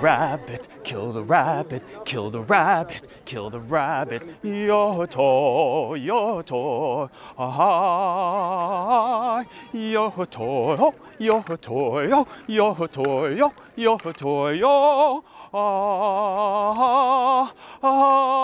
rabbit, kill the rabbit, kill the rabbit, kill the rabbit. Your toy, ah, your toy, oh, your toy, oh, your toy, oh, your toy, oh, ah, ah.